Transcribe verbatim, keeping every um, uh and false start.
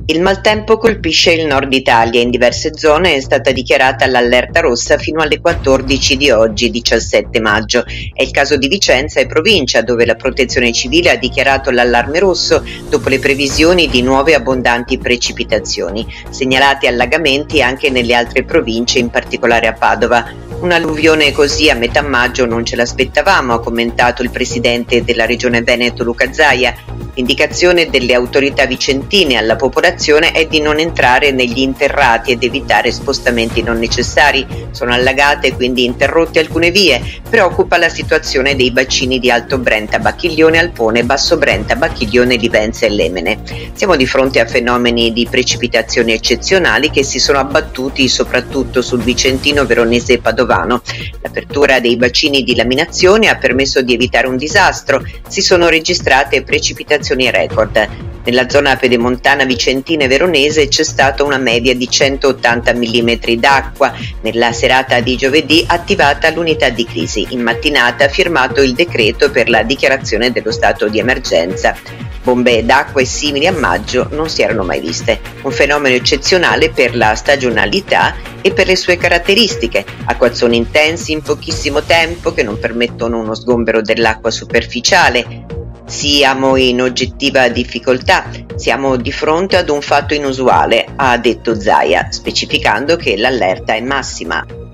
Il maltempo colpisce il nord Italia, in diverse zone è stata dichiarata l'allerta rossa fino alle quattordici di oggi, diciassette maggio. È il caso di Vicenza e provincia, dove la Protezione Civile ha dichiarato l'allarme rosso dopo le previsioni di nuove abbondanti precipitazioni. Segnalati allagamenti anche nelle altre province, in particolare a Padova. Un'alluvione così a metà maggio non ce l'aspettavamo, ha commentato il presidente della Regione Veneto Luca Zaia. L'indicazione delle autorità vicentine alla popolazione è di non entrare negli interrati ed evitare spostamenti non necessari. Sono allagate quindi interrotte alcune vie. Preoccupa la situazione dei bacini di Alto Brenta, Bacchiglione, Alpone, Basso Brenta, Bacchiglione, Livenza e Lemene. Siamo di fronte a fenomeni di precipitazioni eccezionali che si sono abbattuti soprattutto sul Vicentino, Veronese e Padovano. L'apertura dei bacini di laminazione ha permesso di evitare un disastro. Si sono registrate precipitazioni record. Nella zona pedemontana vicentina e veronese c'è stata una media di centottanta millimetri d'acqua. Nella serata di giovedì attivata l'unità di crisi. In mattinata ha firmato il decreto per la dichiarazione dello stato di emergenza. Bombe d'acqua simili a maggio non si erano mai viste. Un fenomeno eccezionale per la stagionalità e per le sue caratteristiche. Acquazzoni intensi in pochissimo tempo che non permettono uno sgombero dell'acqua superficiale. Siamo in oggettiva difficoltà, siamo di fronte ad un fatto inusuale, ha detto Zaia, specificando che l'allerta è massima.